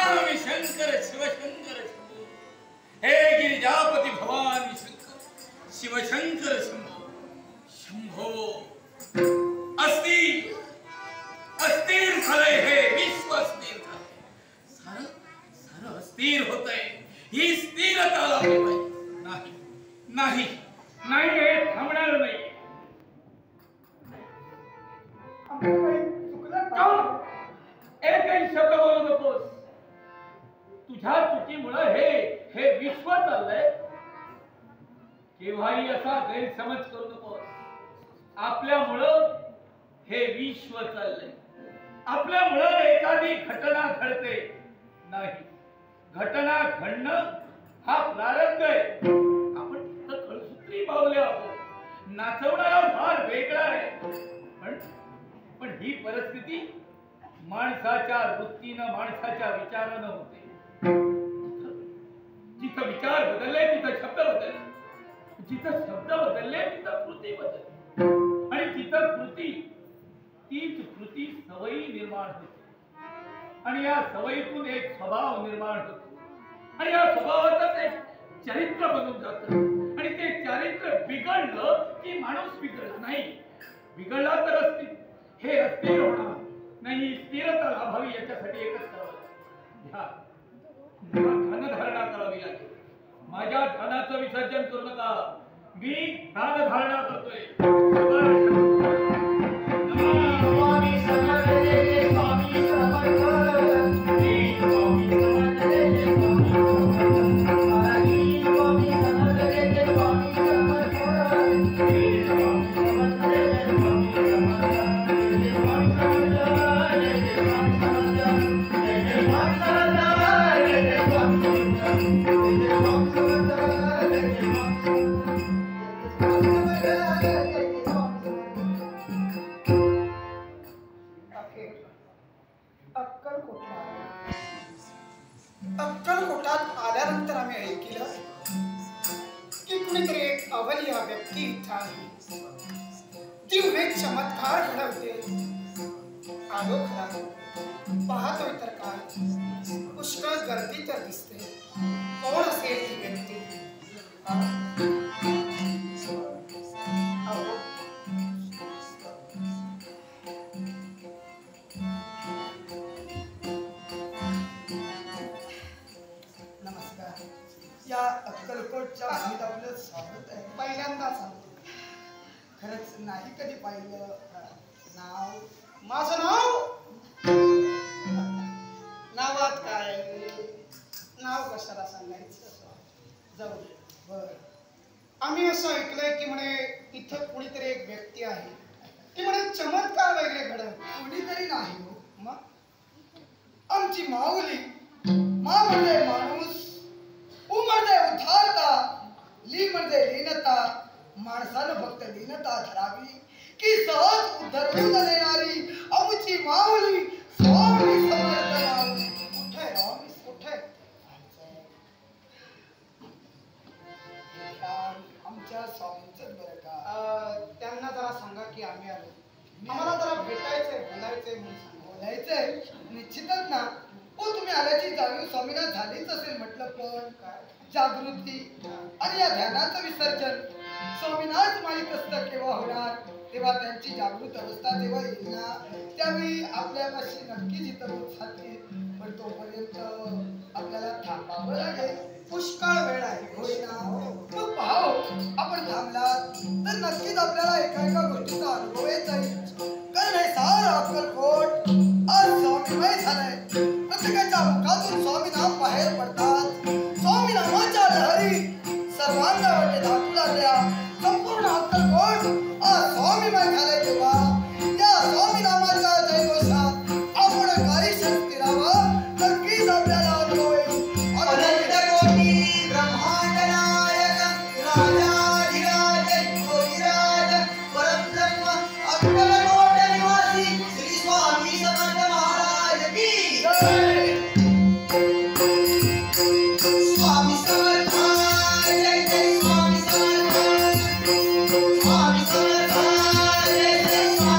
नमामि शंकर शिवशंकर शंभो। हे गिरिजापति भवानी शंकर शिवशंकर शंभो शंभो। अस्थिर अस्थिर झालंय हे विश्व, अस्थिर झालंय, सारं सारं अस्थिर होतंय। ही स्थिरता लावली पाहिजे। नाही नाही नाही, हे थांबणार नाही। एकही शब्द बोलू नकोस। तुझ्या चुकीमुळे हे विश्व चाललंय। केव्हाही असा गैरसमज करू नकोस। आपल्यामुळं हे विश्व चाललंय, आपल्यामुळं एखादी घटना घडते नाही। घटना घडणं हा प्रारब्ध आहे। आपण फक्त कळसूत्री पावले आहोत। नाचवणारा भार वेगळा आहे, पण ही परिस्थिती माणसाच्या वृत्तीनं, माणसाच्या विचारानं होते। जिथं विचार बदलले तिथं शब्द बदलले, जिथं शब्द बदलले तिथं कृती बदलली, आणि तिथं कृती, तीच कृती सवयी निर्माण होते, आणि या सवयीतून एक स्वभाव निर्माण होतो, आणि या स्वभावाचं एक चरित्र बनून जातं, आणि ते चरित्र बिघडलं की माणूस बिघडत नाही। बिघडला तर हे अस्थिर होणार नाही। स्थिरता लाभावी याच्यासाठी एकच करावं लागेल, ध्यानधारणा करावी लागेल। माझ्या ध्यानाचं विसर्जन करू नका, मी ध्यानधारणा करतोय। अक्कलकोटात आल्यानंतर आम्ही ऐकलं की कुणीतरी एक अवलिया व्यक्ती इथं आहे, दिव्य चमत्कार घडवते। आलो खरा, पाहतोय तर काय, पुष्कळ गर्दी तर दिसते। कोण असेल ती व्यक्ती? या अक्कलकोटच्या भूमीत आपलं स्वागत आहे। पहिल्यांदाच आलो, खरंच नाही कधी पाहिलं। नाव? माझं नाव? नावात काय, नाव कशाला सांगायचं, जाऊ दे। बर, आम्ही असं ऐकलंय की म्हणे इथं कुणीतरी एक व्यक्ती आहे, ती म्हणे चमत्कार वगैरे घडवते। कुणीतरी नाही हो, मग आमची माऊली। मा म्हणजे माणूस, उ म्हणजे उद्धारता, ली म्हणजे लीनता। माणसानं फक्त लीनता धरावी की सहज उद्धरून देणारी आमची माऊली स्वामी समर्थ माऊली। कुठे राव, कुठे? आमच्या स्वामींचंच बरं का। त्यांना जरा सांगा की आम्ही आलो, आम्हाला जरा भेटायचंय, बोलायचंय म्हणून सांगा। बोलायचंय निश्चितच ना। हो, तुम्ही आल्याची जाणीव स्वामींना झालीच असेल म्हटलं, पण काय जागृती आणि या ध्यानाचं विसर्जन स्वामींनाच माहीत असतं केव्हा होणार। तेव्हा त्यांची जागृत अवस्था जेव्हा येईल ना, त्यावेळी आपल्यापाशी नक्कीच इतर होत जाते। पण तोपर्यंत आपल्याला थांबावं लागेल। पुष्कळ वेळ आहे, होईना। मग पाहो, आपण थांबलात तर नक्कीच आपल्याला एका गोष्टीचा अनुभव येत जाईल। कारण हे सारं अक्कलकोट आज स्वामीमय झालंय। प्रत्येकाच्या मुखातून स्वामी नाम बाहेर पडतात। स्वामी नामाच्या लहरी सर्वांगावरती दाखवू लागल्या। संपूर्ण अक्कलकोट आज स्वामीमय झालंय। तेव्हा या स्वामी नामाच्या जयघोषात आपण काही शक्ती राहावं, नक्कीच आपल्याला अनुभव येईल। ब्रह्मांड नायक राजाधिराज योगीराज परब्रह्म अक्कलकोट निवासी श्री स्वामी समर्थ महाराज की जय। स्वामी समर्थ जय जय स्वामी समर्थ, स्वामी समर्थ जय जय स्वामी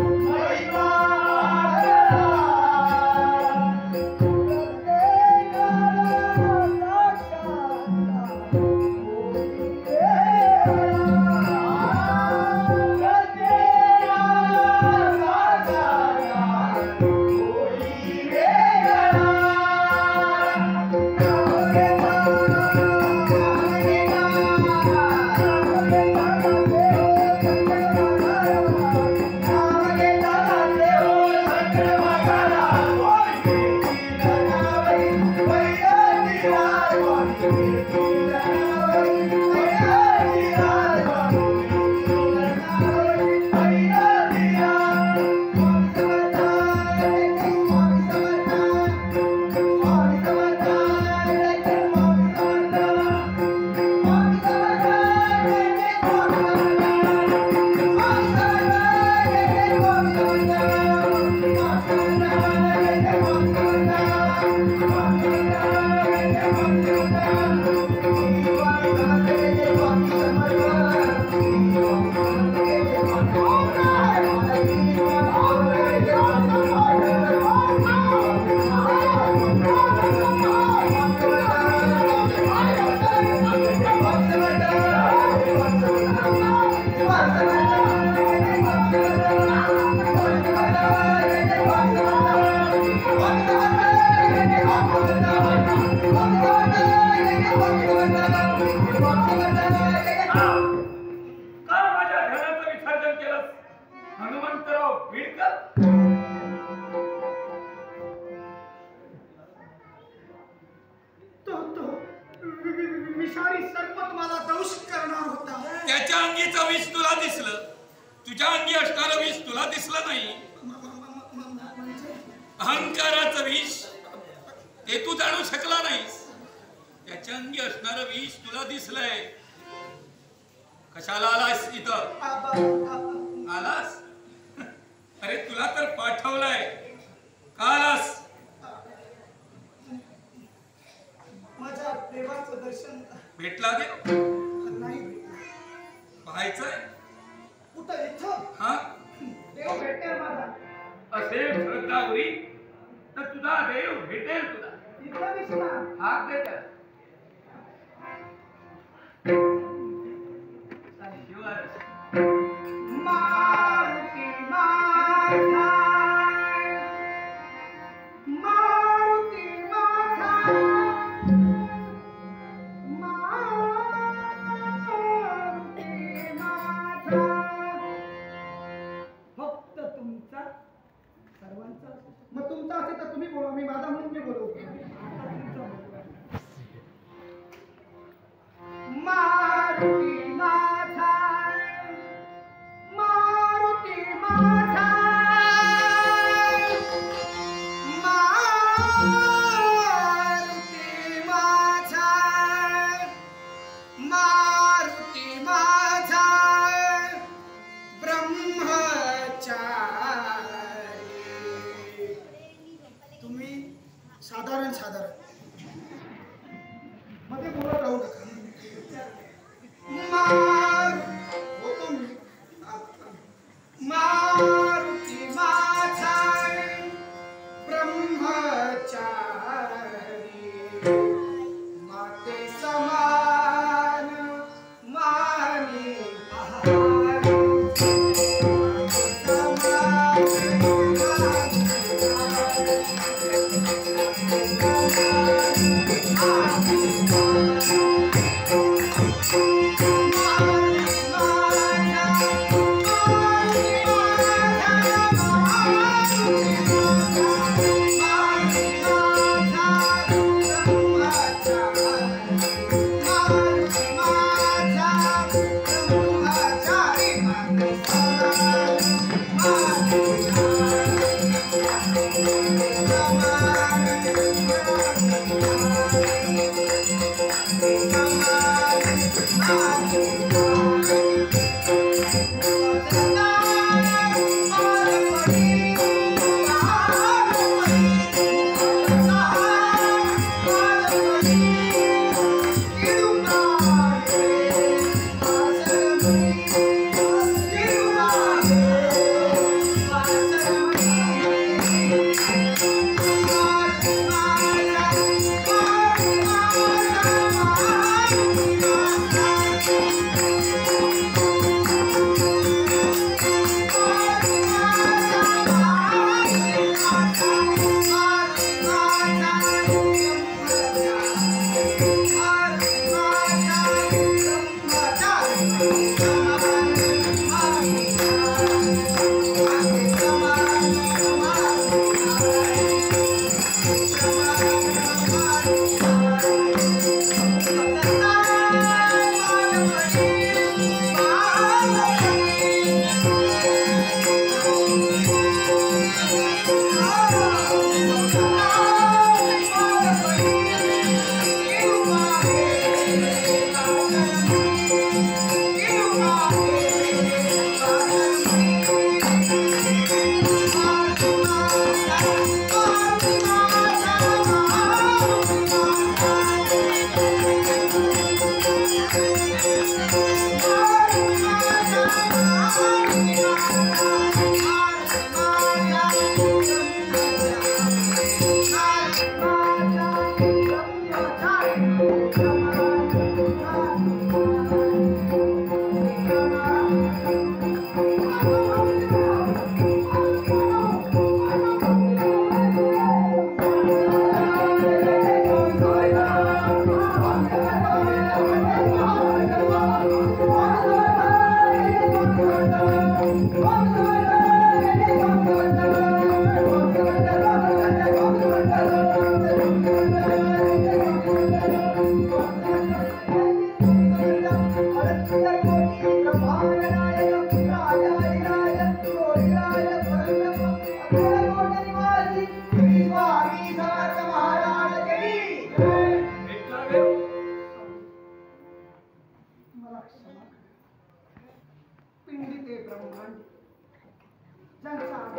विषारी सर्प तुम्हाला दंश करणार होता. त्याच्या अंगीचं विष तुला दिसलं, तुझ्या अंगी असणारं विष तुला दिसलं नाही. अहंकाराचं विष ते तू जाणू शकला नाहीस. त्याच्या अंगी असणारं विष तुला दिसलंय. कशाला आलास इथं? आलास? अरे तुला तर पाठवलंय. का आलास? माझ्या देवाचं दर्शन भेटला दे नाही. पाहायचंय कुठं इथं? हा देव भेटेल माझा. असेल श्रद्धावरी तर तुझा देव भेटेल तुला. इथं दिसणार. हात दे त्याला. शिवाय मारुती माझा, मारुती माझा, मारुती माझा. फक्त तुमचा सर्वांचा. मग तुमचा असेल तर तुम्ही बोला, मी माझा म्हणून मी बोलू. मारुती माझा, मारुती माझा, मारुती माझा, मारुती माझा ब्रह्मचारी. तुम्ही साधारण मध्ये बोलत राहू नका.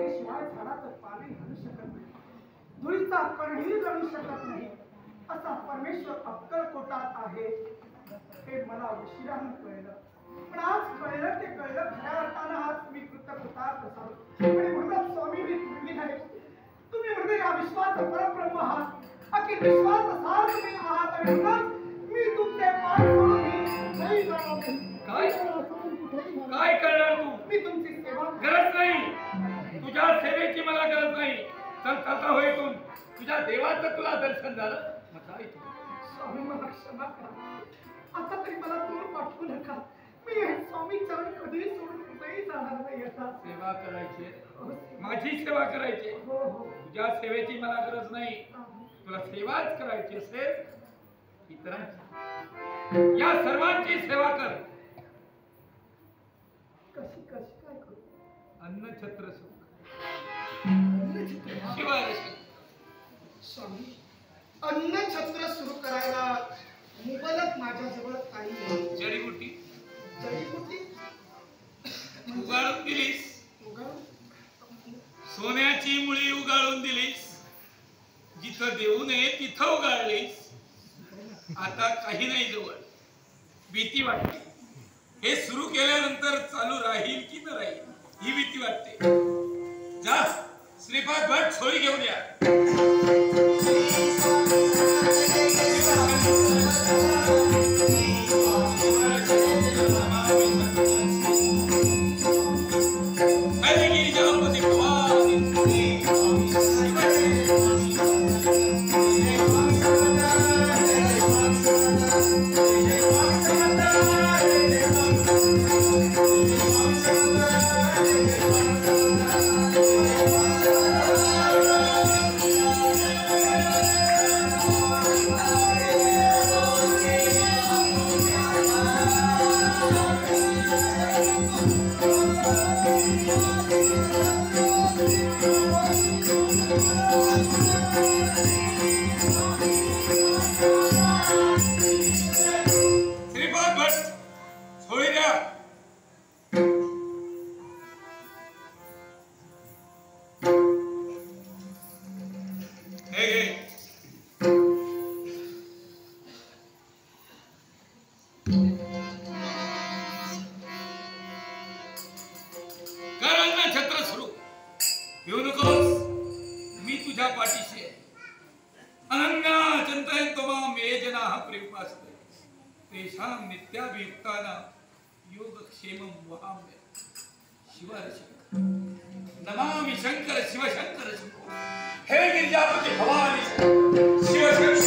जागेशिवाय झाडाचं पानही हलू शकत नाही, धुळीचा कणही जळू शकत नाही, असा परमेश्वर अक्कलकोटात आहे हे मला उशिरानं कळलं. पण आज कळलं ते कळलं खऱ्या अर्थानं आज मी कृतकृतार्थ झालो. आणि म्हणून स्वामी मी तुम्ही नाही, तुम्ही म्हणजे या विश्वाचा परब्रह्म आहात, अखिल विश्वाचा तुम्ही आहात. आणि म्हणून मी तुमचे पाय सोडून नाही जाणार काय काय करणार तू? मी तुमची सेवा गरज नाही, तुझ्या सेवेची मला गरज नाही. चल चालता होय इथून. तुझ्या देवाचं तुला दर्शन झालं मग काय तू? स्वामी मला क्षमा करा, आता तरी मला दूर पाठवू नका. मी हे स्वामी चरण कधीही सोडून कुठेही जाणार नाही. आता सेवा करायची, माझी सेवा करायची. हो हो तुझ्या सेवेची मला गरज नाही. तुला सेवाच करायची असेल इतरांची, या सर्वांची सेवा कर. कशी कशी काय करू? अन्नछत्र सुख अन्नछत्र शिवाय स्वामी, अन्नछत्र सुरू करायला मुबलक माझ्याजवळ काही नाही. जडीबुटी जडीबुटी उगाळून दिलीस, उगाळून सोन्याची मुळी उगाळून दिलीस, जिथं देऊ नये तिथं उगाळलीस. आता काही नाही जवळ. भीती वाटते, हे सुरू केल्यानंतर चालू राहील की न राहील ही भीती वाटते. जा श्रीपाद भट छोळी घेऊन या. नमामि शंकर शिव शंकर हे गिरिजापति भवानी शिव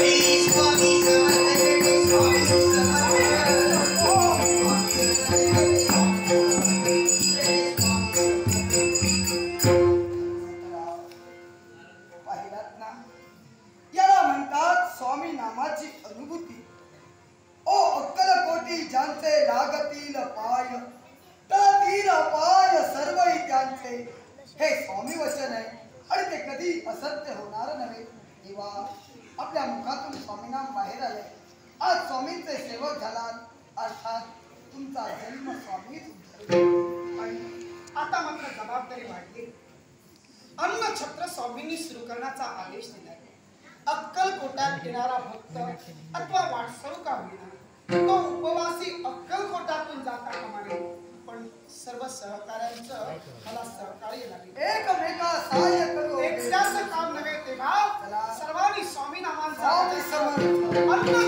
पाहिलात ना, याला म्हणतात स्वामी नामाची अनुभूती. ओ अक्कलकोटी ज्यांचे लागतील पाय, तळतील पाय सर्वही त्यांचे, हे स्वामी वचन आहे आणि ते कधी असत्य होणार नव्हे. तेव्हा आपल्या मुखातून स्वामीनाम बाहेर आले. आज स्वामींचे सेवक झालात, अर्थात तुमचा जन्म स्वामीच उद्धरला. आणि आता मात्र जबाबदारी वाढली. अन्नछत्र स्वामींनी सुरू करण्याचा आदेश दिलाय. अक्कलकोटात येणारा भक्त अथवा वाटसरू का होईना, तो उपवासी अक्कलकोटातून जाता कामा नये. पण सर्व सहकार्यांचं मला सहकार्य लागेल. एकमेका सहाय्य करू. एकट्याचं काम नव्हे, तेव्हा चला. सर्वांनी स्वामी नामांचा स्वामी समर्थ. अन्न